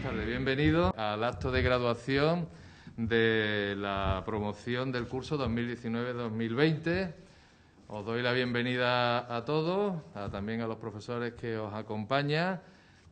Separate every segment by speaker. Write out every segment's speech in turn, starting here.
Speaker 1: tardes. Bienvenidos al acto de graduación de la promoción del curso 2019-2020. Os doy la bienvenida a todos, también a los profesores que os acompañan,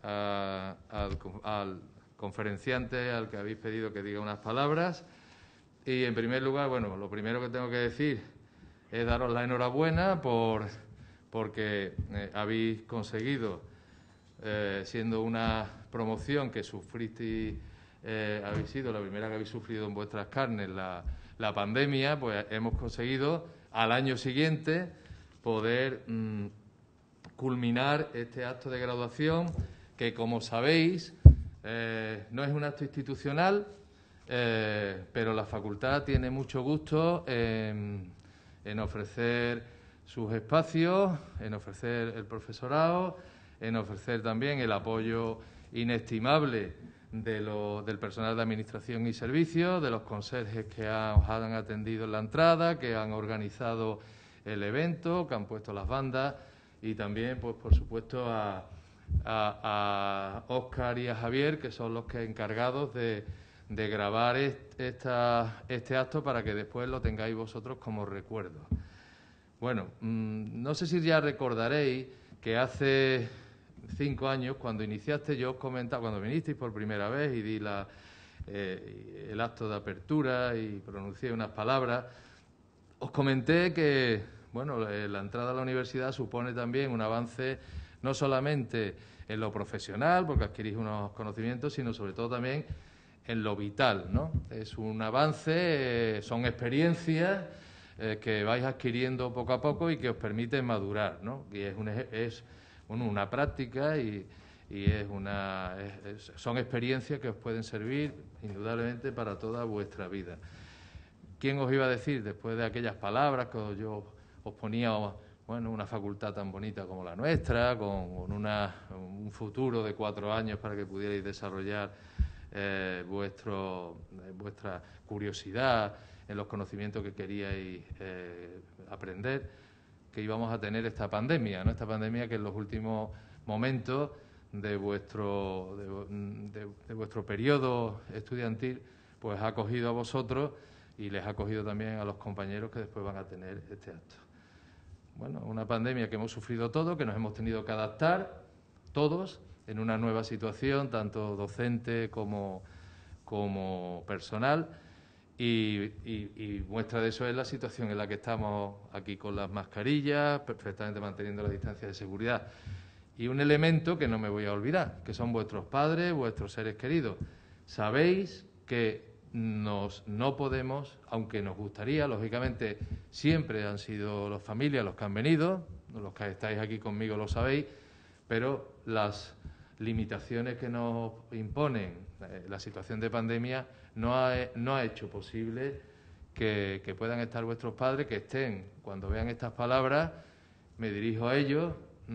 Speaker 1: al conferenciante al que habéis pedido que diga unas palabras. Y, en primer lugar, bueno, lo primero que tengo que decir es daros la enhorabuena porque habéis conseguido, siendo una promoción que sufristeis, habéis sido la primera que habéis sufrido en vuestras carnes la pandemia, pues hemos conseguido al año siguiente poder culminar este acto de graduación que, como sabéis, no es un acto institucional, pero la facultad tiene mucho gusto en ofrecer sus espacios, en ofrecer el profesorado, en ofrecer también el apoyo inestimable del personal de administración y servicios, de los conserjes que os han atendido en la entrada, que han organizado el evento, que han puesto las bandas, y también, pues, por supuesto, a Óscar y a Javier, que son los que encargados de grabar este acto para que después lo tengáis vosotros como recuerdo. Bueno, no sé si ya recordaréis que hace 5 años, cuando iniciaste, yo os comentaba, cuando vinisteis por primera vez y di el acto de apertura y pronuncié unas palabras, os comenté que, bueno, la entrada a la universidad supone también un avance no solamente en lo profesional, porque adquirís unos conocimientos, sino sobre todo también en lo vital, ¿no? Es un avance, son experiencias que vais adquiriendo poco a poco y que os permiten madurar, ¿no? Y es una práctica y son experiencias que os pueden servir indudablemente para toda vuestra vida. ¿Quién os iba a decir, después de aquellas palabras que yo os ponía, bueno, una facultad tan bonita como la nuestra, con un futuro de 4 años para que pudierais desarrollar vuestra curiosidad en los conocimientos que queríais aprender, que íbamos a tener esta pandemia, ¿no? Esta pandemia que en los últimos momentos de vuestro periodo estudiantil, pues ha acogido a vosotros y les ha acogido también a los compañeros que después van a tener este acto. Bueno, una pandemia que hemos sufrido todos, que nos hemos tenido que adaptar todos en una nueva situación, tanto docente como personal, y muestra de eso es la situación en la que estamos aquí con las mascarillas, perfectamente manteniendo la distancia de seguridad. Y un elemento que no me voy a olvidar, que son vuestros padres, vuestros seres queridos. Sabéis que no podemos, aunque nos gustaría, lógicamente siempre han sido las familias los que han venido, los que estáis aquí conmigo lo sabéis, pero las limitaciones que nos imponen la situación de pandemia no ha hecho posible que puedan estar vuestros padres, que estén. Cuando vean estas palabras, me dirijo a ellos,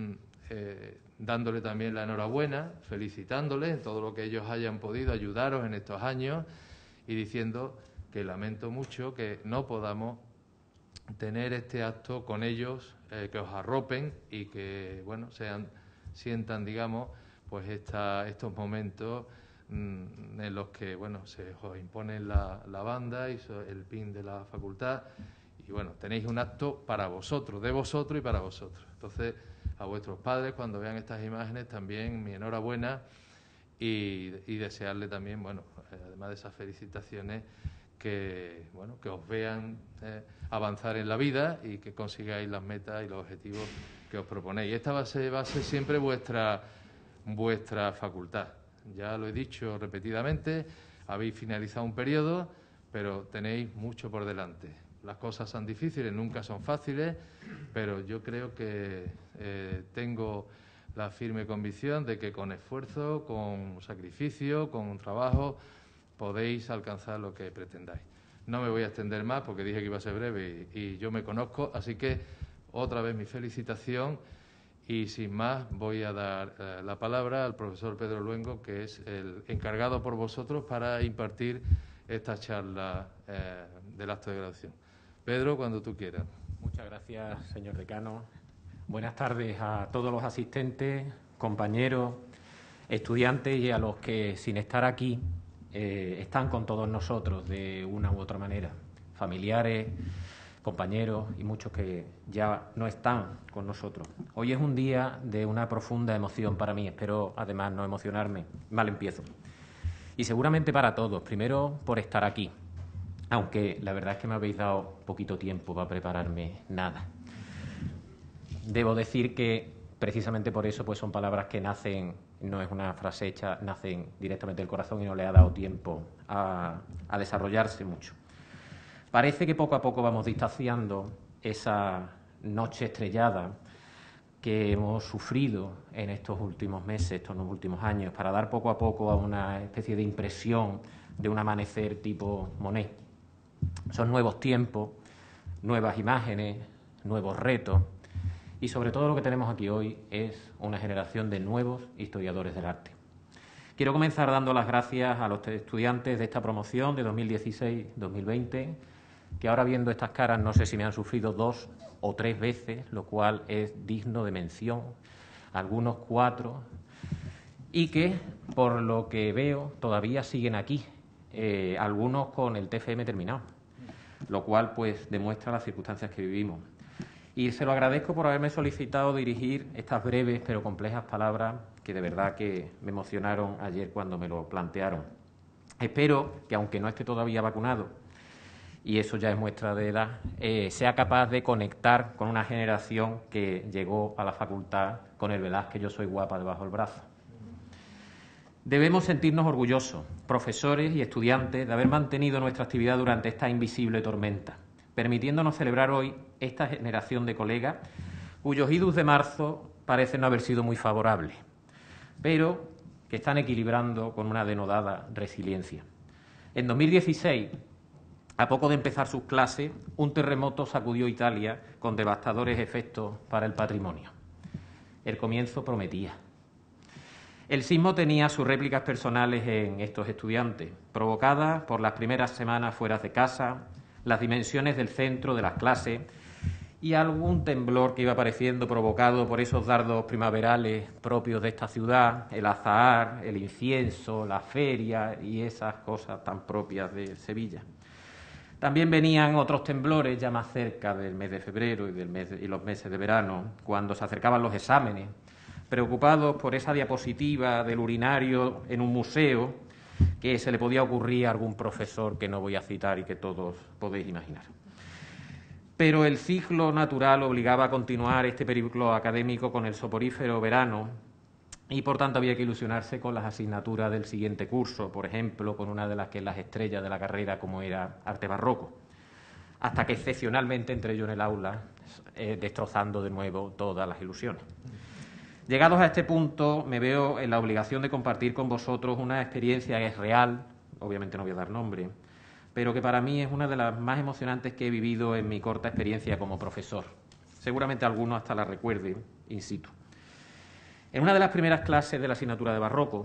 Speaker 1: dándole también la enhorabuena, felicitándoles en todo lo que ellos hayan podido ayudaros en estos años y diciendo que lamento mucho que no podamos tener este acto con ellos, que os arropen y que, bueno, sientan, digamos, pues estos momentos en los que, bueno, se os impone la banda y el pin de la facultad, y bueno, tenéis un acto para vosotros, de vosotros y para vosotros. Entonces, a vuestros padres, cuando vean estas imágenes, también mi enhorabuena y desearle también, bueno, además de esas felicitaciones, que os vean avanzar en la vida y que consigáis las metas y los objetivos que os proponéis. Esta va a ser siempre vuestra facultad. Ya lo he dicho repetidamente, habéis finalizado un periodo, pero tenéis mucho por delante. Las cosas son difíciles, nunca son fáciles, pero yo creo que tengo la firme convicción de que con esfuerzo, con sacrificio, con un trabajo, podéis alcanzar lo que pretendáis. No me voy a extender más porque dije que iba a ser breve y yo me conozco, así que otra vez mi felicitación y sin más voy a dar la palabra al profesor Pedro Luengo, que es el encargado por vosotros para impartir esta charla del acto de graduación. Pedro, cuando tú quieras.
Speaker 2: Muchas gracias, señor decano. Buenas tardes a todos los asistentes, compañeros. estudiantes y a los que, sin estar aquí, están con todos nosotros de una u otra manera, familiares, compañeros y muchos que ya no están con nosotros. Hoy es un día de una profunda emoción para mí, espero además no emocionarme. Mal empiezo. Y seguramente para todos, primero por estar aquí, aunque la verdad es que me habéis dado poquito tiempo para prepararme nada. Debo decir que precisamente por eso pues son palabras que nacen, no es una frase hecha, nacen directamente del corazón y no le ha dado tiempo a desarrollarse mucho. Parece que poco a poco vamos distanciando esa noche estrellada que hemos sufrido en estos últimos meses, estos últimos años, para dar poco a poco a una especie de impresión de un amanecer tipo Monet. Son nuevos tiempos, nuevas imágenes, nuevos retos y sobre todo lo que tenemos aquí hoy es una generación de nuevos historiadores del arte. Quiero comenzar dando las gracias a los estudiantes de esta promoción de 2016-2020, que ahora viendo estas caras no sé si me han sufrido 2 o 3 veces, lo cual es digno de mención, algunos 4, y que, por lo que veo, todavía siguen aquí, algunos con el TFM terminado, lo cual pues demuestra las circunstancias que vivimos. Y se lo agradezco por haberme solicitado dirigir estas breves pero complejas palabras que de verdad que me emocionaron ayer cuando me lo plantearon. Espero que, aunque no esté todavía vacunado, y eso ya es muestra de edad, sea capaz de conectar con una generación que llegó a la facultad con el Velázquez Yo soy guapa debajo del brazo. Debemos sentirnos orgullosos, profesores y estudiantes, de haber mantenido nuestra actividad durante esta invisible tormenta, permitiéndonos celebrar hoy esta generación de colegas cuyos idus de marzo parecen no haber sido muy favorables, pero que están equilibrando con una denodada resiliencia. En 2016, a poco de empezar sus clases, un terremoto sacudió Italia con devastadores efectos para el patrimonio. El comienzo prometía. El sismo tenía sus réplicas personales en estos estudiantes, provocadas por las primeras semanas fuera de casa, las dimensiones del centro de las clases y algún temblor que iba apareciendo provocado por esos dardos primaverales propios de esta ciudad, el azahar, el incienso, la feria y esas cosas tan propias de Sevilla. También venían otros temblores ya más cerca del mes de febrero y los meses de verano, cuando se acercaban los exámenes, preocupados por esa diapositiva del urinario en un museo que se le podía ocurrir a algún profesor que no voy a citar y que todos podéis imaginar. Pero el ciclo natural obligaba a continuar este periplo académico con el soporífero verano y, por tanto, había que ilusionarse con las asignaturas del siguiente curso, por ejemplo, con una de las que es las estrellas de la carrera, como era arte barroco, hasta que excepcionalmente entré yo en el aula, destrozando de nuevo todas las ilusiones. Llegados a este punto, me veo en la obligación de compartir con vosotros una experiencia que es real, obviamente no voy a dar nombre, pero que para mí es una de las más emocionantes que he vivido en mi corta experiencia como profesor. Seguramente alguno hasta la recuerde in situ. En una de las primeras clases de la asignatura de barroco,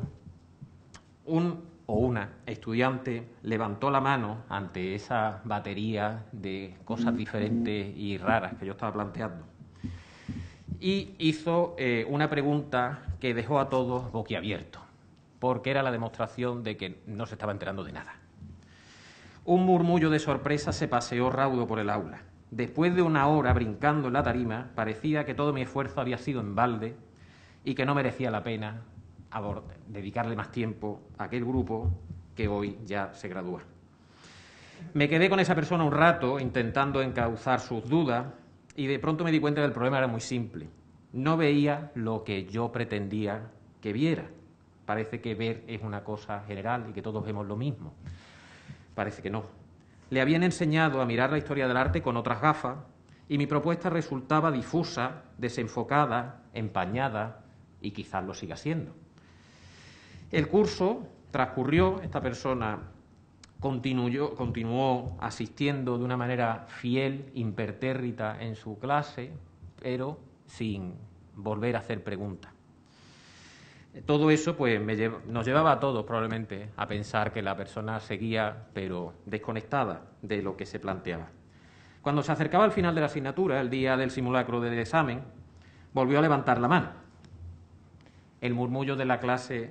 Speaker 2: una estudiante levantó la mano ante esa batería de cosas diferentes y raras que yo estaba planteando y hizo una pregunta que dejó a todos boquiabiertos, porque era la demostración de que no se estaba enterando de nada. Un murmullo de sorpresa se paseó raudo por el aula. Después de una hora brincando en la tarima, parecía que todo mi esfuerzo había sido en balde y que no merecía la pena dedicarle más tiempo a aquel grupo que hoy ya se gradúa. Me quedé con esa persona un rato intentando encauzar sus dudas y de pronto me di cuenta que el problema era muy simple. No veía lo que yo pretendía que viera. Parece que ver es una cosa general y que todos vemos lo mismo. Parece que no. Le habían enseñado a mirar la historia del arte con otras gafas y mi propuesta resultaba difusa, desenfocada, empañada y quizás lo siga siendo. El curso transcurrió, esta persona continuó asistiendo de una manera fiel, impertérrita en su clase, pero sin volver a hacer preguntas. Todo eso pues nos llevaba a todos probablemente a pensar que la persona seguía, pero desconectada de lo que se planteaba. Cuando se acercaba al final de la asignatura, el día del simulacro del examen, volvió a levantar la mano. el murmullo de la clase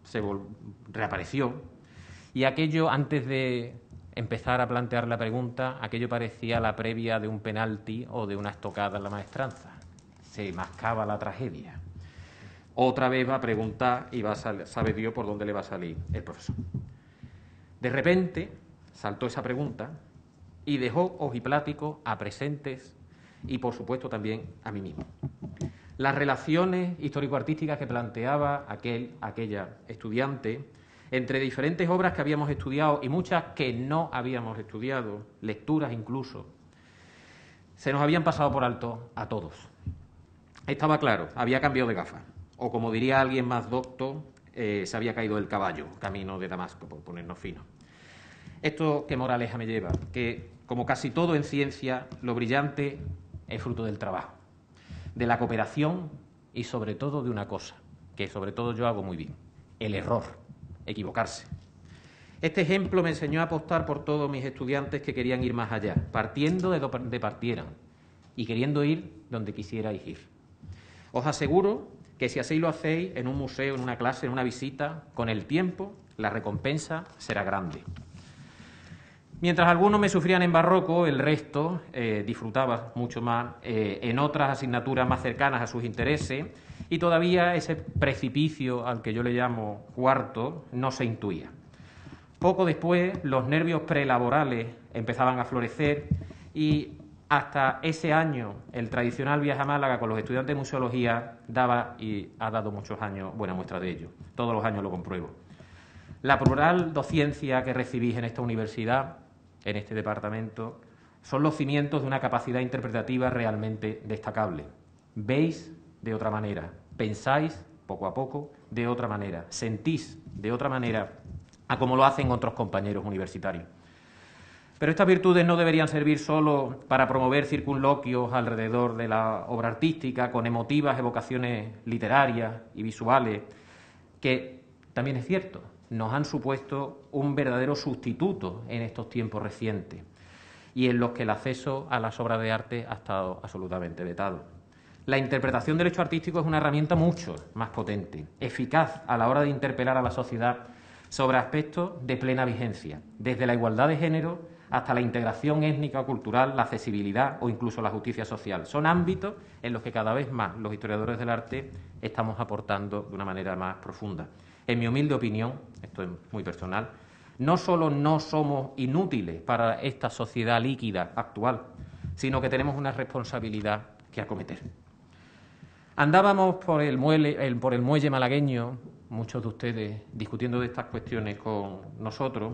Speaker 2: reapareció y aquello, antes de empezar a plantear la pregunta, aquello parecía la previa de un penalti o de una estocada en la maestranza. Se mascaba la tragedia. Otra vez va a preguntar y sabe Dios por dónde le va a salir el profesor. De repente saltó esa pregunta y dejó ojiplático a presentes y, por supuesto, también a mí mismo. Las relaciones histórico-artísticas que planteaba aquella estudiante entre diferentes obras que habíamos estudiado y muchas que no habíamos estudiado, lecturas incluso, se nos habían pasado por alto a todos. Estaba claro, había cambiado de gafas, o como diría alguien más docto, se había caído del caballo, camino de Damasco, por ponernos finos. ¿Esto qué moraleja me lleva? Que, como casi todo en ciencia, lo brillante es fruto del trabajo, de la cooperación y, sobre todo, de una cosa, que sobre todo yo hago muy bien, el error, equivocarse. Este ejemplo me enseñó a apostar por todos mis estudiantes que querían ir más allá, partiendo de donde partieran y queriendo ir donde quisierais ir. Os aseguro que si así lo hacéis en un museo, en una clase, en una visita, con el tiempo, la recompensa será grande. Mientras algunos me sufrían en barroco, el resto disfrutaba mucho más en otras asignaturas más cercanas a sus intereses y todavía ese precipicio al que yo le llamo cuarto no se intuía. Poco después los nervios prelaborales empezaban a florecer y hasta ese año el tradicional viaje a Málaga con los estudiantes de museología daba y ha dado muchos años buena muestra de ello. Todos los años lo compruebo. La plural docencia que recibís en esta universidad, en este departamento, son los cimientos de una capacidad interpretativa realmente destacable. Veis de otra manera, pensáis poco a poco de otra manera, sentís de otra manera a como lo hacen otros compañeros universitarios. Pero estas virtudes no deberían servir solo para promover circunloquios alrededor de la obra artística con emotivas evocaciones literarias y visuales, que también es cierto, nos han supuesto un verdadero sustituto en estos tiempos recientes y en los que el acceso a las obras de arte ha estado absolutamente vetado. La interpretación del hecho artístico es una herramienta mucho más potente, eficaz a la hora de interpelar a la sociedad sobre aspectos de plena vigencia, desde la igualdad de género hasta la integración étnica o cultural, la accesibilidad o incluso la justicia social. Son ámbitos en los que cada vez más los historiadores del arte estamos aportando de una manera más profunda. En mi humilde opinión, esto es muy personal, no solo no somos inútiles para esta sociedad líquida actual, sino que tenemos una responsabilidad que acometer. Andábamos por el muelle malagueño, muchos de ustedes discutiendo de estas cuestiones con nosotros,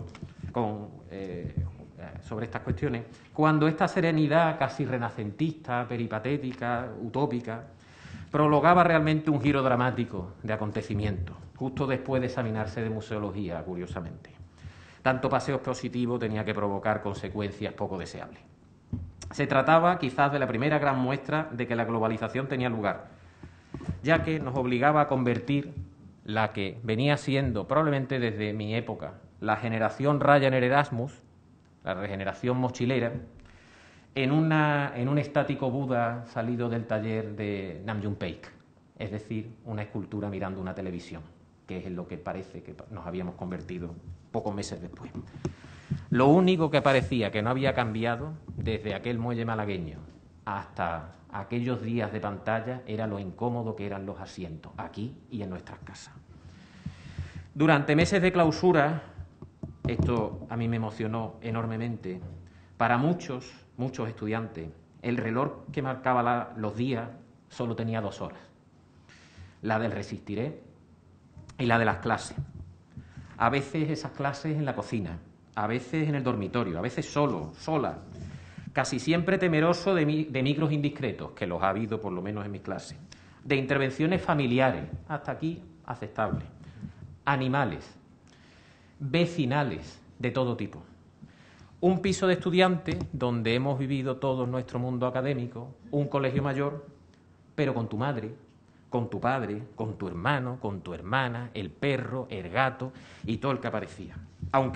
Speaker 2: sobre estas cuestiones, cuando esta serenidad casi renacentista, peripatética, utópica, prolongaba realmente un giro dramático de acontecimientos, justo después de examinarse de museología, curiosamente. Tanto paseo expositivo tenía que provocar consecuencias poco deseables. Se trataba quizás de la primera gran muestra de que la globalización tenía lugar, ya que nos obligaba a convertir la que venía siendo, probablemente desde mi época, la generación Ryanair Erasmus, la regeneración mochilera, en un estático Buda salido del taller de Nam June Paik, es decir, una escultura mirando una televisión, que es en lo que parece que nos habíamos convertido pocos meses después. Lo único que parecía que no había cambiado desde aquel muelle malagueño hasta aquellos días de pantalla era lo incómodo que eran los asientos, aquí y en nuestras casas. Durante meses de clausura, esto a mí me emocionó enormemente, para muchos estudiantes, el reloj que marcaba los días solo tenía 2 horas. La del resistiré y la de las clases. A veces esas clases en la cocina, a veces en el dormitorio, a veces sola, casi siempre temeroso de micros indiscretos, que los ha habido por lo menos en mis clases, de intervenciones familiares, hasta aquí aceptables, animales, vecinales de todo tipo. Un piso de estudiantes donde hemos vivido todo nuestro mundo académico, un colegio mayor, pero con tu madre, con tu padre, con tu hermano, con tu hermana, el perro, el gato y todo el que aparecía. Aunque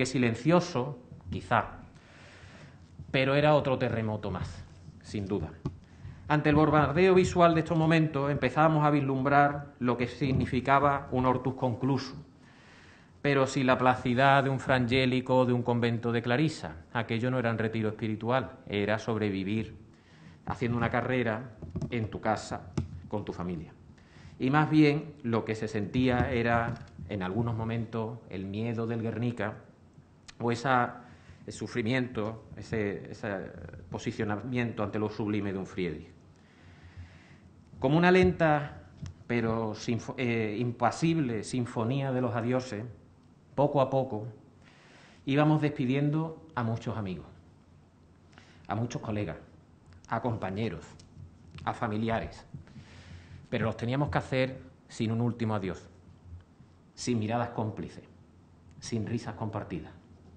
Speaker 2: silencioso, quizá, pero era otro terremoto más, sin duda. Ante el bombardeo visual de estos momentos empezábamos a vislumbrar lo que significaba un hortus concluso, pero sin la placidad de un frangélico o de un convento de Clarisa. Aquello no era un retiro espiritual, era sobrevivir haciendo una carrera en tu casa con tu familia. Y más bien lo que se sentía era, en algunos momentos, el miedo del Guernica o el sufrimiento, ese posicionamiento ante lo sublime de un Friedrich. Como una lenta pero impasible sinfonía de los adioses, poco a poco íbamos despidiendo a muchos amigos, a muchos colegas, a compañeros, a familiares, pero los teníamos que hacer sin un último adiós, sin miradas cómplices, sin risas compartidas.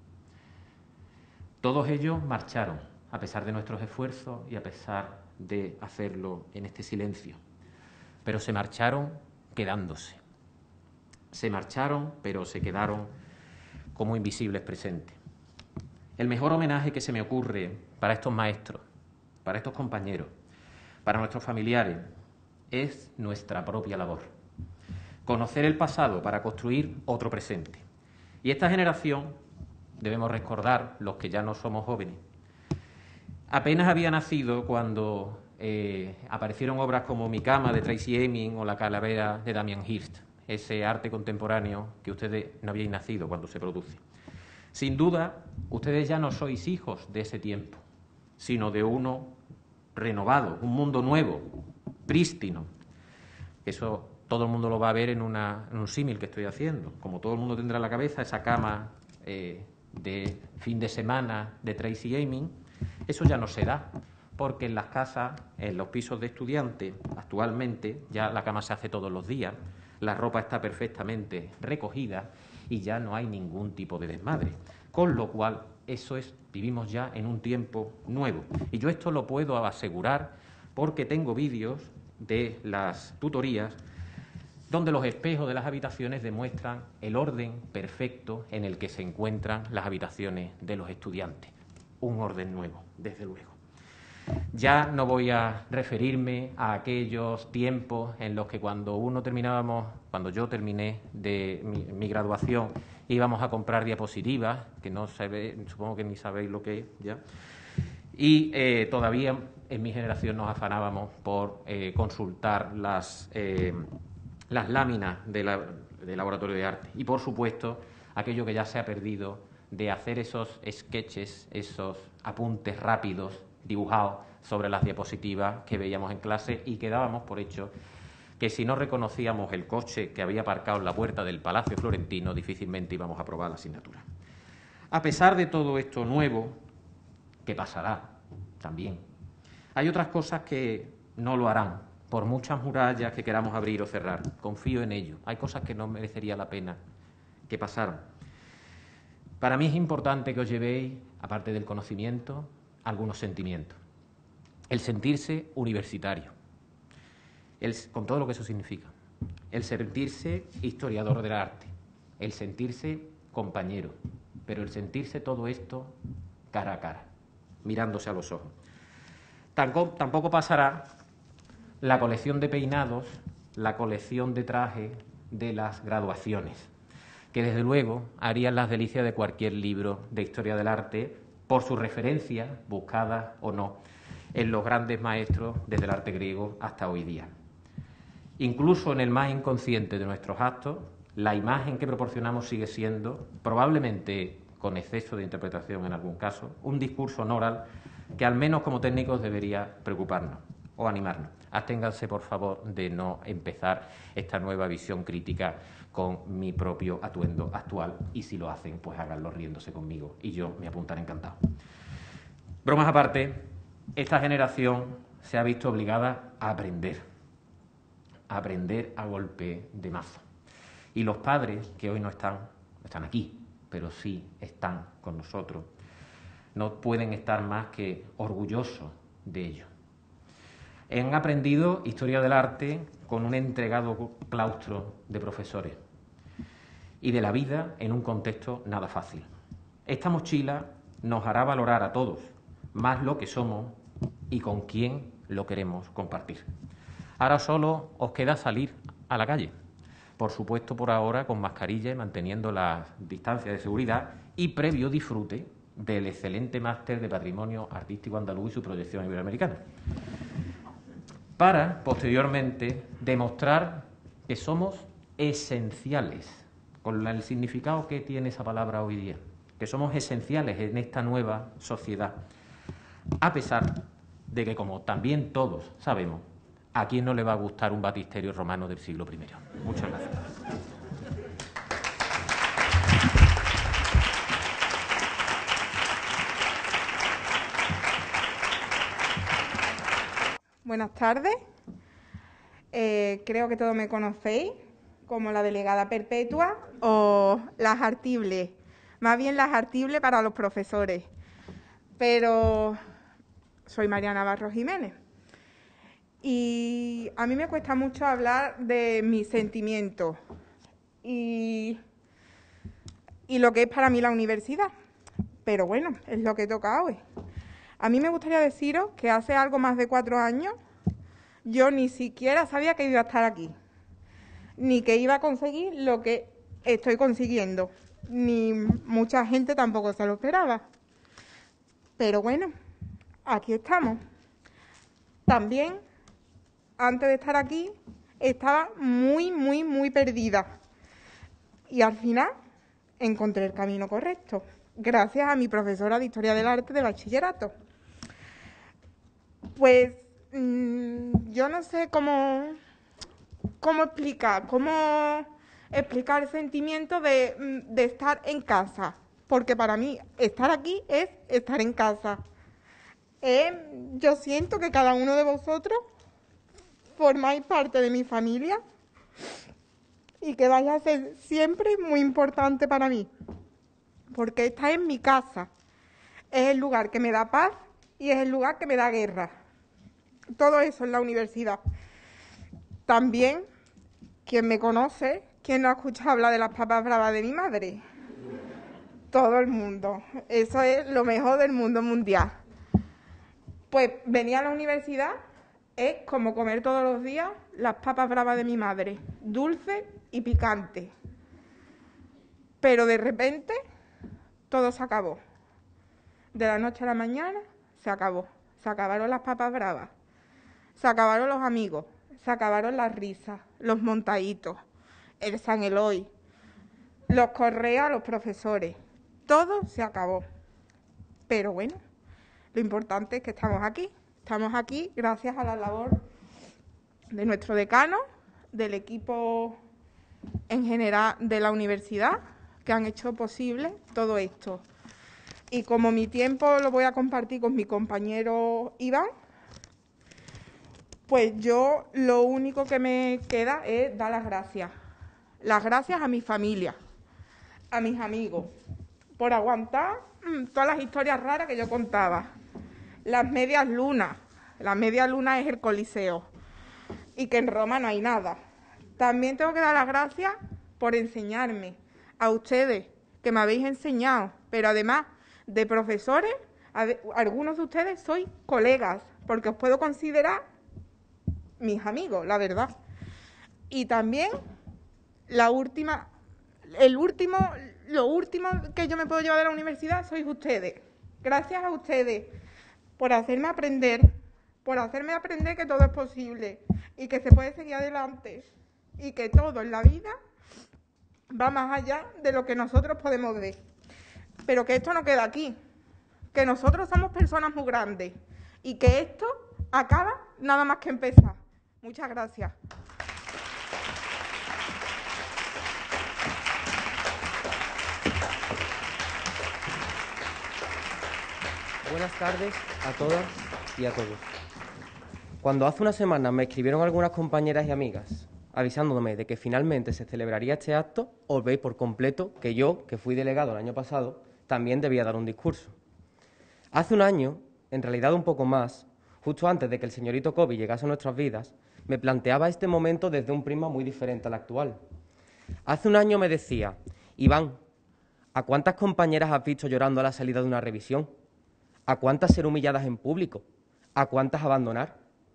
Speaker 2: Todos ellos marcharon, a pesar de nuestros esfuerzos y a pesar de hacerlo en este silencio, pero se marcharon quedándose. Se marcharon, pero se quedaron como invisibles presentes. El mejor homenaje que se me ocurre para estos maestros, para estos compañeros, para nuestros familiares, es nuestra propia labor. Conocer el pasado para construir otro presente. Y esta generación, debemos recordar, los que ya no somos jóvenes, apenas había nacido cuando aparecieron obras como Mi cama de Tracy Emin o La calavera de Damien Hirst, ese arte contemporáneo que ustedes no habíais nacido cuando se produce. Sin duda, ustedes ya no sois hijos de ese tiempo, sino de uno renovado, un mundo nuevo, prístino. Eso todo el mundo lo va a ver en un símil que estoy haciendo. Como todo el mundo tendrá en la cabeza esa cama de fin de semana de Tracy Emin, eso ya no se da, porque en las casas, en los pisos de estudiantes, actualmente ya la cama se hace todos los días, la ropa está perfectamente recogida y ya no hay ningún tipo de desmadre. Con lo cual, vivimos ya en un tiempo nuevo. Y yo esto lo puedo asegurar porque tengo vídeos de las tutorías donde los espejos de las habitaciones demuestran el orden perfecto en el que se encuentran las habitaciones de los estudiantes. Un orden nuevo, desde luego. Ya no voy a referirme a aquellos tiempos en los que cuando yo terminé de mi graduación, íbamos a comprar diapositivas, que no supongo que ni sabéis lo que es ya, y todavía en mi generación nos afanábamos por consultar las láminas del laboratorio de arte. Y, por supuesto, aquello que ya se ha perdido de hacer esos sketches, esos apuntes rápidos, dibujados sobre las diapositivas que veíamos en clase y que dábamos por hecho que si no reconocíamos el coche que había aparcado en la puerta del Palacio Florentino, difícilmente íbamos a aprobar la asignatura. A pesar de todo esto nuevo, que pasará también, hay otras cosas que no lo harán, por muchas murallas que queramos abrir o cerrar. Confío en ello. Hay cosas que no merecería la pena que pasaran. Para mí es importante que os llevéis, aparte del conocimiento, algunos sentimientos. El sentirse universitario, con todo lo que eso significa. El sentirse historiador del arte, el sentirse compañero, pero el sentirse todo esto cara a cara, mirándose a los ojos. Tampoco pasará la colección de peinados, la colección de trajes de las graduaciones, que desde luego harían las delicias de cualquier libro de historia del arte por sus referencias, buscadas o no, en los grandes maestros desde el arte griego hasta hoy día. Incluso en el más inconsciente de nuestros actos, la imagen que proporcionamos sigue siendo, probablemente con exceso de interpretación en algún caso, un discurso oral que al menos como técnicos debería preocuparnos o animarnos. Absténganse, por favor, de no empezar esta nueva visión crítica con mi propio atuendo actual, y si lo hacen, pues háganlo riéndose conmigo y yo me apuntaré encantado. Bromas aparte, esta generación se ha visto obligada a aprender a golpe de mazo. Y los padres, que hoy no están aquí, pero sí están con nosotros, no pueden estar más que orgullosos de ello. Han aprendido historia del arte con un entregado claustro de profesores y de la vida en un contexto nada fácil. Esta mochila nos hará valorar a todos más lo que somos y con quién lo queremos compartir. Ahora solo os queda salir a la calle. Por supuesto, por ahora, con mascarilla y manteniendo las distancias de seguridad y previo disfrute del excelente máster de Patrimonio Artístico Andaluz y su proyección iberoamericana, para, posteriormente, demostrar que somos esenciales, con el significado que tiene esa palabra hoy día, que somos esenciales en esta nueva sociedad, a pesar de que, como también todos sabemos, ¿a quién no le va a gustar un baptisterio romano del siglo I? Muchas gracias.
Speaker 3: Buenas tardes. Creo que todos me conocéis como la delegada perpetua o las artibles, más bien las artibles para los profesores. Pero soy María Navarro Jiménez. Y a mí me cuesta mucho hablar de mis sentimientos y lo que es para mí la universidad. Pero bueno, es lo que toca hoy. A mí me gustaría deciros que hace algo más de 4 años yo ni siquiera sabía que iba a estar aquí, ni que iba a conseguir lo que estoy consiguiendo, ni mucha gente tampoco se lo esperaba. Pero bueno, aquí estamos. También, antes de estar aquí, estaba muy perdida. Y al final encontré el camino correcto, gracias a mi profesora de Historia del Arte de bachillerato. Pues yo no sé cómo explicar el sentimiento de estar en casa, porque para mí estar aquí es estar en casa. Yo siento que cada uno de vosotros formáis parte de mi familia y que vais a ser siempre muy importante para mí, porque esta es mi casa, es el lugar que me da paz y es el lugar que me da guerra. Todo eso en la universidad. También, quien me conoce, quien no ha escuchado hablar de las papas bravas de mi madre. Todo el mundo. Eso es lo mejor del mundo mundial. Pues venir a la universidad es como comer todos los días las papas bravas de mi madre, dulce y picante. Pero de repente todo se acabó. De la noche a la mañana se acabó. Se acabaron las papas bravas. Se acabaron los amigos, se acabaron las risas, los montaditos, el San Eloy, los correos a los profesores. Todo se acabó. Pero bueno, lo importante es que estamos aquí. Estamos aquí gracias a la labor de nuestro decano, del equipo en general de la universidad, que han hecho posible todo esto. Y como mi tiempo lo voy a compartir con mi compañero Iván, pues yo lo único que me queda es dar las gracias. Las gracias a mi familia, a mis amigos, por aguantar todas las historias raras que yo contaba. Las medias lunas. La media luna es el Coliseo. Y que en Roma no hay nada. También tengo que dar las gracias por enseñarme. A ustedes, que me habéis enseñado. Pero además de profesores, algunos de ustedes sois colegas, porque os puedo considerar mis amigos, la verdad. Y también lo último que yo me puedo llevar de la universidad sois ustedes. Gracias a ustedes por hacerme aprender que todo es posible y que se puede seguir adelante y que todo en la vida va más allá de lo que nosotros podemos ver. Pero que esto no queda aquí, que nosotros somos personas muy grandes y que esto acaba nada más que empezar. Muchas gracias.
Speaker 4: Buenas tardes a todas y a todos. Cuando hace una semana me escribieron algunas compañeras y amigas avisándome de que finalmente se celebraría este acto, olvidé por completo que yo, que fui delegado el año pasado, también debía dar un discurso. Hace un año, en realidad un poco más, justo antes de que el señorito COVID llegase a nuestras vidas, me planteaba este momento desde un prisma muy diferente al actual. Hace un año me decía: Iván, ¿a cuántas compañeras has visto llorando a la salida de una revisión? ¿A cuántas ser humilladas en público? ¿A cuántas abandonar?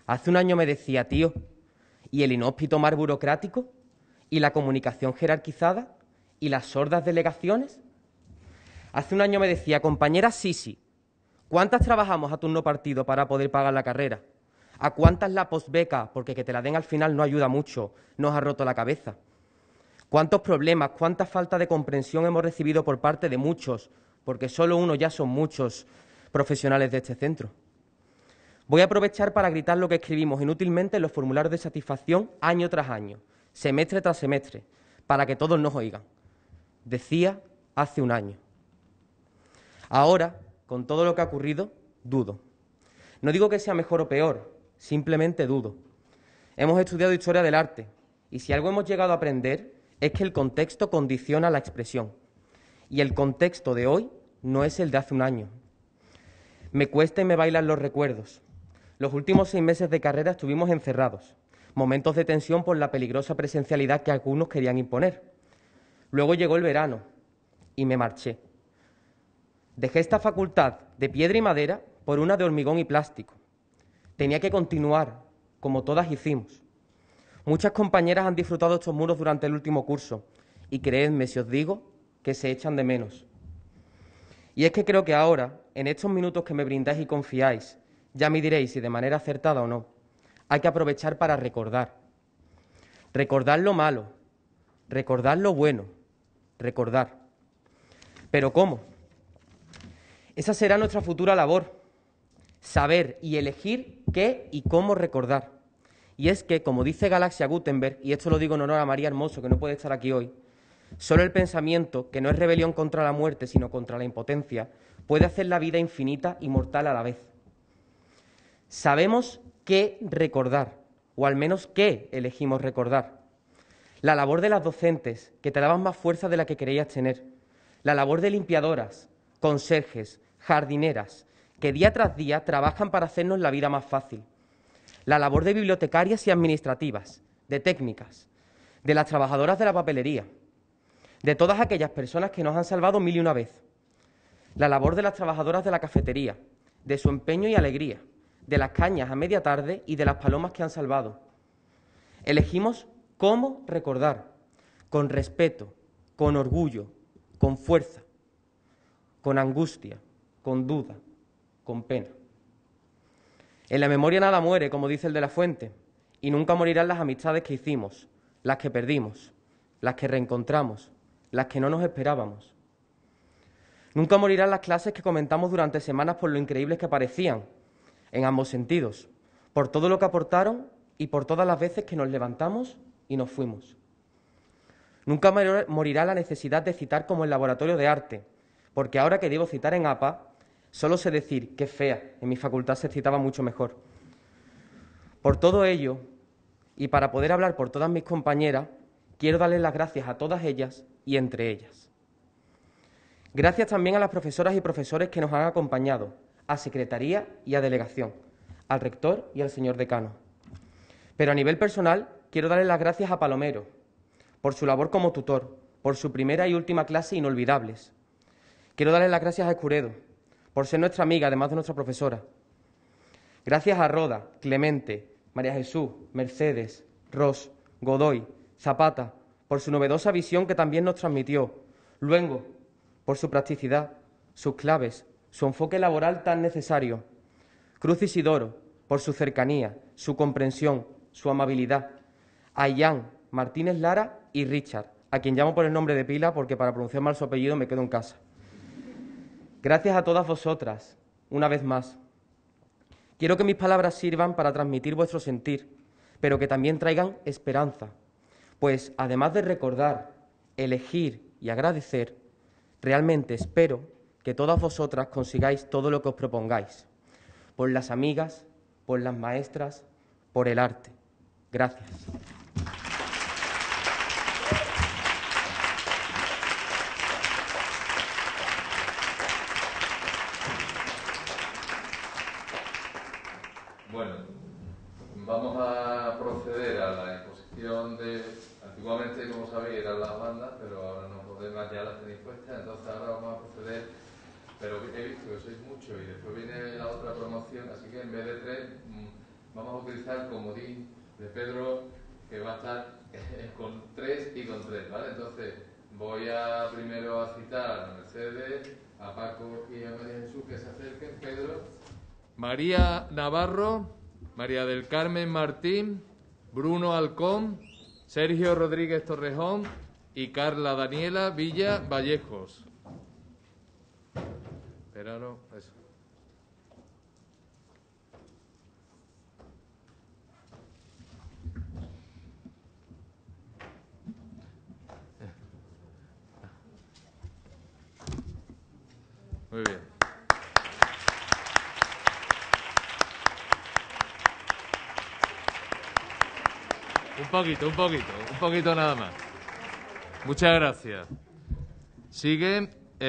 Speaker 4: Hace un año me decía, tío, ¿y el inhóspito mar burocrático? ¿Y la comunicación jerarquizada? ¿Y las sordas delegaciones? Hace un año me decía, compañera Sisi, ¿cuántas trabajamos a turno partido para poder pagar la carrera? ¿A cuántas la posbeca, porque que te la den al final no ayuda mucho, nos ha roto la cabeza? ¿Cuántos problemas, cuánta falta de comprensión hemos recibido por parte de muchos, porque solo uno ya son muchos profesionales de este centro? Voy a aprovechar para gritar lo que escribimos inútilmente en los formularios de satisfacción año tras año, semestre tras semestre, para que todos nos oigan. Decía hace un año. Ahora, con todo lo que ha ocurrido, dudo. No digo que sea mejor o peor, simplemente dudo. Hemos estudiado historia del arte y si algo hemos llegado a aprender es que el contexto condiciona la expresión. Y el contexto de hoy no es el de hace un año. Me cuesta y me bailan los recuerdos. Los últimos 6 meses de carrera estuvimos encerrados, momentos de tensión por la peligrosa presencialidad que algunos querían imponer. Luego llegó el verano y me marché. Dejé esta facultad de piedra y madera por una de hormigón y plástico. Tenía que continuar, como todas hicimos. Muchas compañeras han disfrutado estos muros durante el último curso y creedme si os digo que se echan de menos. Y es que creo que ahora, en estos minutos que me brindáis y confiáis, ya me diréis si de manera acertada o no, hay que aprovechar para recordar. Recordar lo malo, recordar lo bueno, recordar. ¿Pero cómo? Esa será nuestra futura labor, saber y elegir qué y cómo recordar. Y es que, como dice Galaxia Gutenberg, y esto lo digo en honor a María Hermoso, que no puede estar aquí hoy, solo el pensamiento, que no es rebelión contra la muerte, sino contra la impotencia, puede hacer la vida infinita y mortal a la vez. Sabemos qué recordar, o al menos qué elegimos recordar. La labor de las docentes, que te daban más fuerza de la que creías tener. La labor de limpiadoras, conserjes, jardineras, que día tras día trabajan para hacernos la vida más fácil. La labor de bibliotecarias y administrativas, de técnicas, de las trabajadoras de la papelería, de todas aquellas personas que nos han salvado 1000 y una vez. La labor de las trabajadoras de la cafetería, de su empeño y alegría, de las cañas a media tarde y de las palomas que han salvado. Elegimos cómo recordar, con respeto, con orgullo, con fuerza, con angustia, con duda, con pena. En la memoria nada muere, como dice el de la Fuente, y nunca morirán las amistades que hicimos, las que perdimos, las que reencontramos, las que no nos esperábamos. Nunca morirán las clases que comentamos durante semanas por lo increíbles que parecían, en ambos sentidos, por todo lo que aportaron y por todas las veces que nos levantamos y nos fuimos. Nunca morirá la necesidad de citar como el laboratorio de arte, porque ahora que debo citar en APA, solo sé decir que fea, en mi facultad se citaba mucho mejor. Por todo ello, y para poder hablar por todas mis compañeras, quiero darles las gracias a todas ellas y entre ellas. Gracias también a las profesoras y profesores que nos han acompañado, a secretaría y a delegación, al rector y al señor decano. Pero a nivel personal, quiero darles las gracias a Palomero, por su labor como tutor, por su primera y última clase inolvidables. Quiero darles las gracias a Escuredo, por ser nuestra amiga, además de nuestra profesora. Gracias a Roda, Clemente, María Jesús, Mercedes, Ros, Godoy, Zapata, por su novedosa visión que también nos transmitió. Luengo, por su practicidad, sus claves, su enfoque laboral tan necesario. Cruz Isidoro, por su cercanía, su comprensión, su amabilidad. A Ian, Martínez Lara y Richard, a quien llamo por el nombre de pila porque para pronunciar mal su apellido me quedo en casa. Gracias a todas vosotras, una vez más. Quiero que mis palabras sirvan para transmitir vuestro sentir, pero que también traigan esperanza, pues además de recordar, elegir y agradecer, realmente espero que todas vosotras consigáis todo lo que os propongáis, por las amigas, por las maestras, por el arte. Gracias.
Speaker 1: Bueno, vamos a proceder a la exposición de... Antiguamente, como sabéis, eran las bandas, pero ahora no podemos, ya las tenéis puestas, entonces ahora vamos a proceder, pero he visto que sois muchos y después viene la otra promoción, así que en vez de 3, vamos a utilizar el comodín de Pedro, que va a estar con 3 y con 3, ¿vale? Entonces, voy a primero a citar a Mercedes, a Paco y a María Jesús que se acerquen. Pedro. María Navarro, María del Carmen Martín, Bruno Alcón, Sergio Rodríguez Torrejón y Carla Daniela Villa Vallejos. Espéralo, eso. Muy bien. Un poquito nada más. Muchas gracias. Sigue,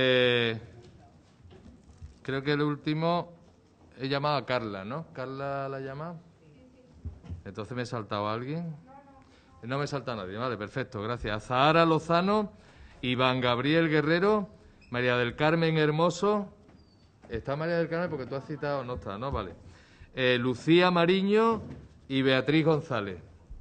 Speaker 1: creo que el último he llamado a Carla, ¿no? ¿Carla la ha llamado? Entonces me he saltado a alguien. No me salta nadie, vale, perfecto, gracias. Zahara Lozano, Iván Gabriel Guerrero, María del Carmen Hermoso. ¿Está María del Carmen? Porque tú has citado, no está, ¿no? Vale. Lucía Mariño y Beatriz González.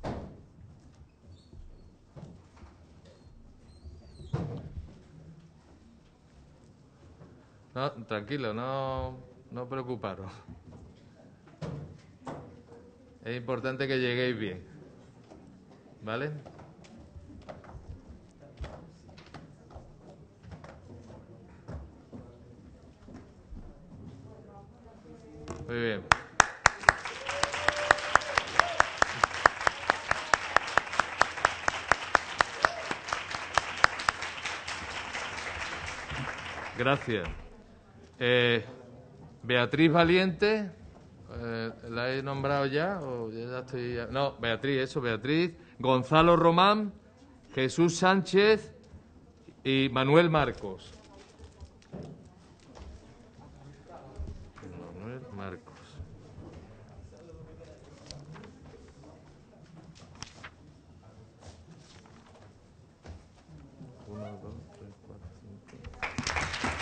Speaker 1: No, tranquilo, no preocuparos. Es importante que lleguéis bien, ¿vale? Muy bien. Gracias. Beatriz Valiente, ¿la he nombrado ya? ¿O ya estoy? No, Beatriz. Gonzalo Román, Jesús Sánchez y Manuel Marcos. Manuel Marcos. Uno, dos, tres, cuatro, cinco.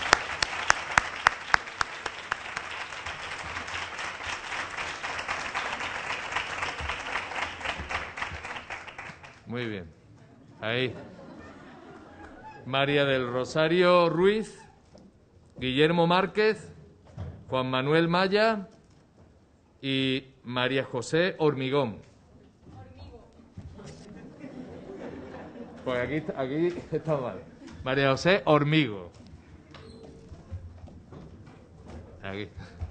Speaker 1: Muy bien. Ahí. María del Rosario Ruiz, Guillermo Márquez, Juan Manuel Maya y María José Hormigón. Pues aquí está mal. María José Hormigo. Aquí.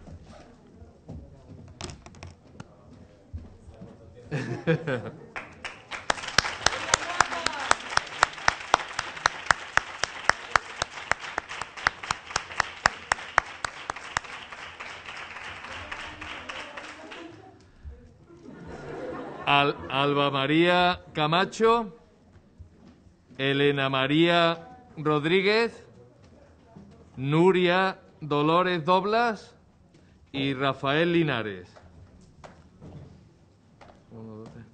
Speaker 1: Alba María Camacho, Elena María Rodríguez, Nuria Dolores Doblas y Rafael Linares. Uno, dos, tres.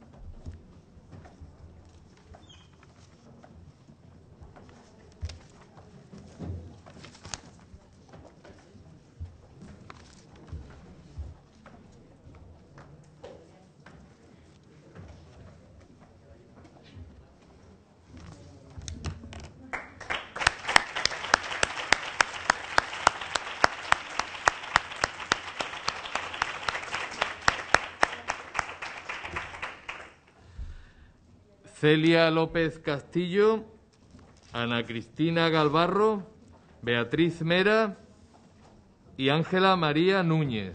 Speaker 1: Celia López Castillo, Ana Cristina Galvarro, Beatriz Mera y Ángela María Núñez.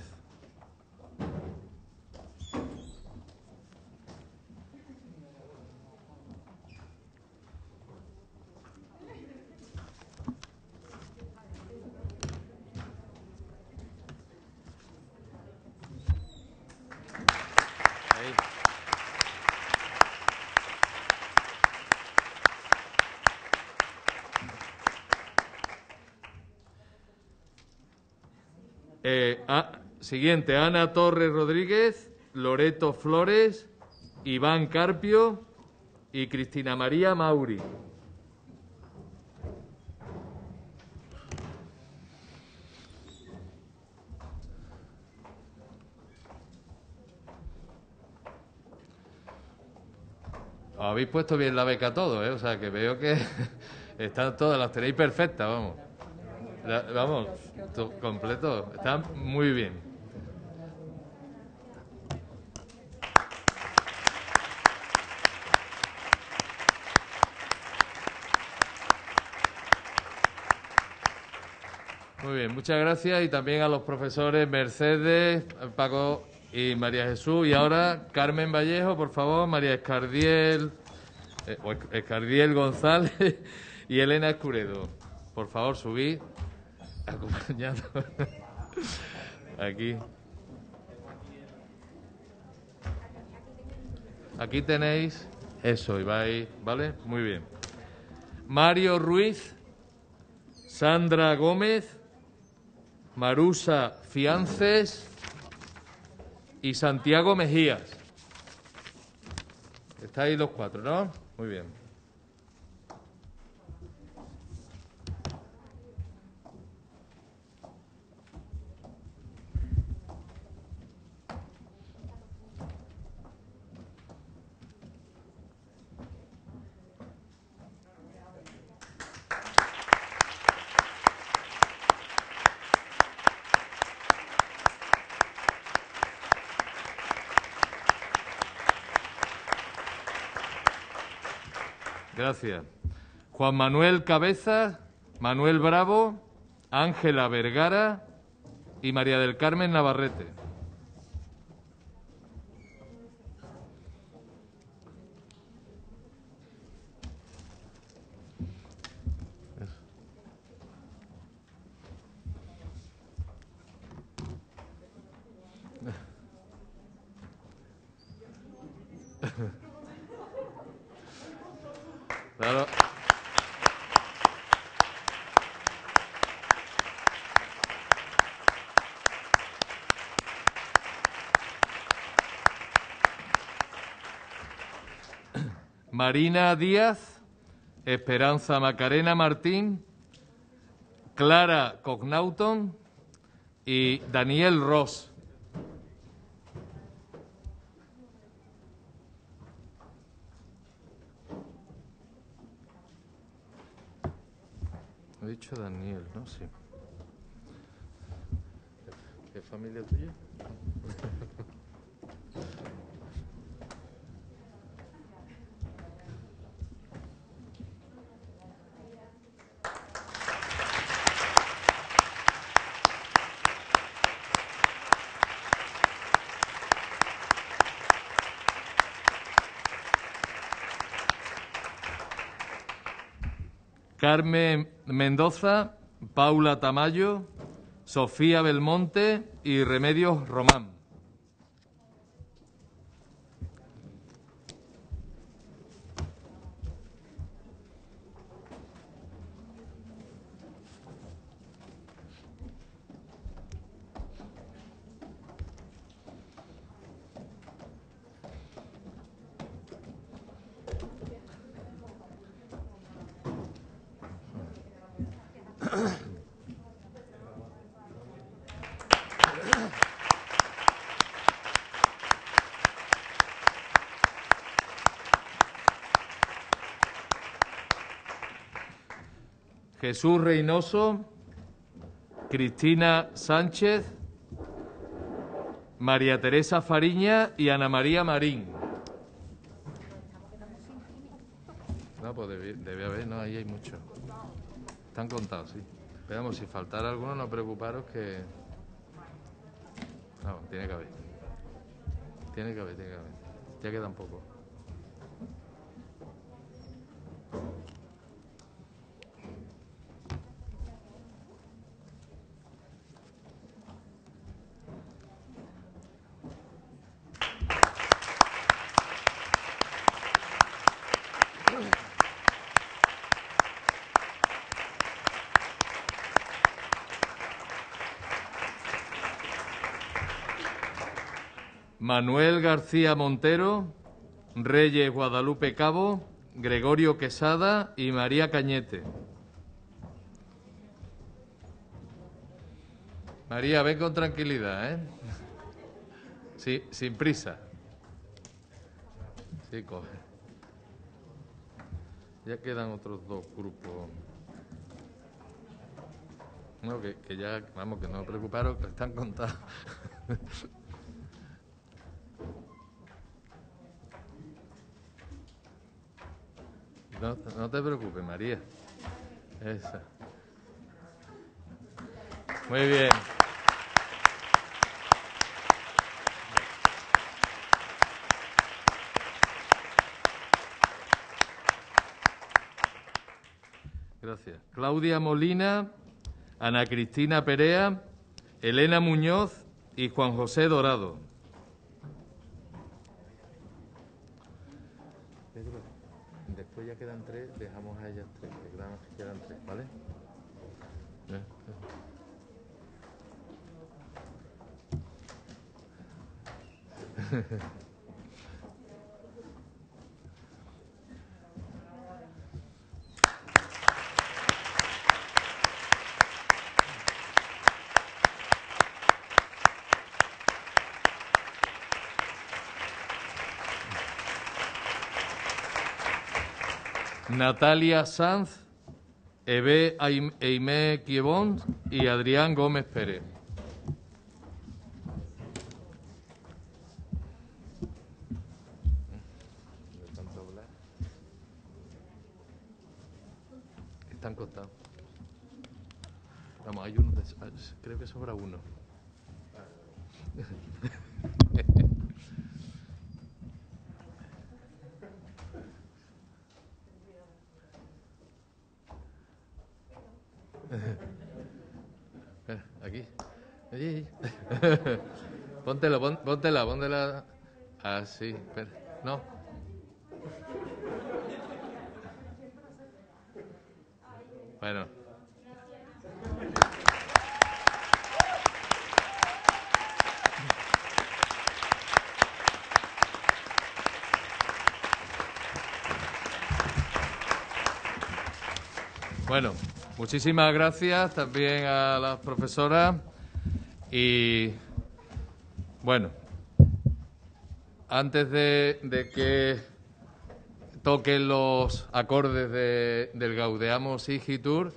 Speaker 1: Siguiente, Ana Torres Rodríguez, Loreto Flores, Iván Carpio y Cristina María Mauri. Os habéis puesto bien la beca todos, ¿eh? O sea, que veo que están todas, las tenéis perfectas, vamos. Vamos, completo. Están muy bien. Muy bien, muchas gracias y también a los profesores Mercedes, Paco y María Jesús. Y ahora Carmen Vallejo, por favor, María Escardiel, Escardiel González y Elena Escuredo. Por favor, subid, acompañado. Aquí. Aquí tenéis eso, y vais, ¿vale? Muy bien. Mario Ruiz, Sandra Gómez, Marusa Fiances y Santiago Mejías. Estáis los cuatro, ¿no? Muy bien. Gracias. Juan Manuel Cabezas, Manuel Bravo, Ángela Vergara y María del Carmen Navarrete. Claro. Marina Díaz, Esperanza Macarena Martín, Clara Cognauton y Daniel Ross. He dicho Daniel, ¿no? Sí. ¿Qué familia tuya? Carmen Mendoza, Paula Tamayo, Sofía Belmonte y Remedios Román. Jesús Reynoso, Cristina Sánchez, María Teresa Fariña y Ana María Marín. No, pues debe haber, no, ahí hay muchos. Están contados, sí. Veamos, si faltara alguno, no preocuparos que... No, tiene que haber. Tiene que haber. Ya quedan pocos. Manuel García Montero, Reyes Guadalupe Cabo, Gregorio Quesada y María Cañete. María, ven con tranquilidad, ¿eh? Sí, sin prisa. Sí, coge. Ya quedan otros dos grupos. No, que ya, vamos, que no os preocuparos, que están contados. No te preocupes, María. Esa. Muy bien. Gracias. Claudia Molina, Ana Cristina Perea, Elena Muñoz y Juan José Dorado. Pedro, después ya quedan tres, dejamos a ellas tres, quedan tres, ¿vale? Natalia Sanz, Ebe Aimé Quiebón y Adrián Gómez Pérez. Están contados. Vamos, hay uno, creo que sobra uno. Aquí. Allí. Póntela. Ah, sí, espera. No. Bueno. Bueno, muchísimas gracias también a las profesoras y, bueno, antes de que toquen los acordes del Gaudeamus Igitur,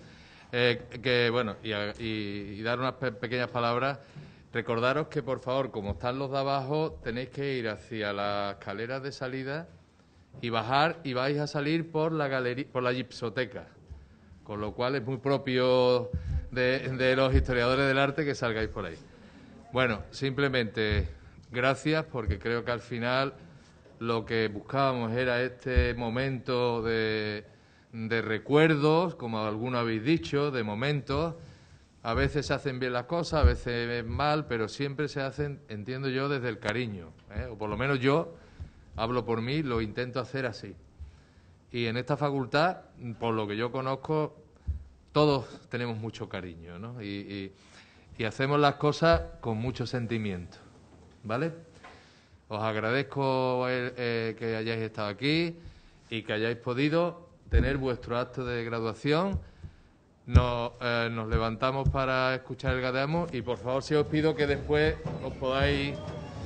Speaker 1: y dar unas pequeñas palabras, recordaros que, por favor, como están los de abajo, tenéis que ir hacia las escaleras de salida y bajar, y vais a salir por la galería, por la gipsoteca. Con lo cual es muy propio de los historiadores del arte que salgáis por ahí. Bueno, simplemente gracias, porque creo que al final lo que buscábamos era este momento de recuerdos, como algunos habéis dicho, de momentos. A veces se hacen bien las cosas, a veces mal, pero siempre se hacen, entiendo yo, desde el cariño, o por lo menos yo, hablo por mí, lo intento hacer así. Y en esta facultad, por lo que yo conozco, todos tenemos mucho cariño, ¿no? Y hacemos las cosas con mucho sentimiento, ¿vale? Os agradezco que hayáis estado aquí y que hayáis podido tener vuestro acto de graduación. Nos levantamos para escuchar el Gaudeamus y, por favor, si os pido que después os podáis...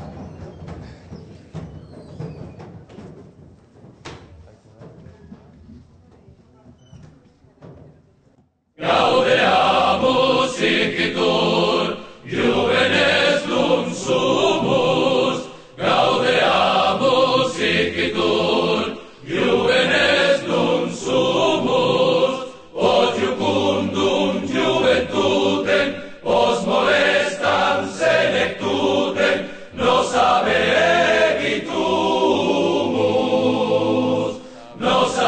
Speaker 5: Gaudeamus igitur, juvenes dum sumus. Gaudeamus igitur, juvenes dum sumus. Od jucundum juventutem, os molestam senectutem, nos habeebitumus, nos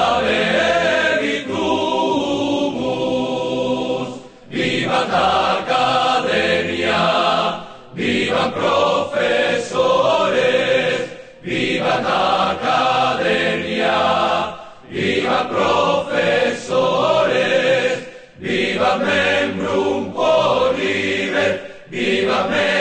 Speaker 5: Academia, vivan profesores, vivan Academia, vivan profesores, vivan membrum quod vivet, vivan membrum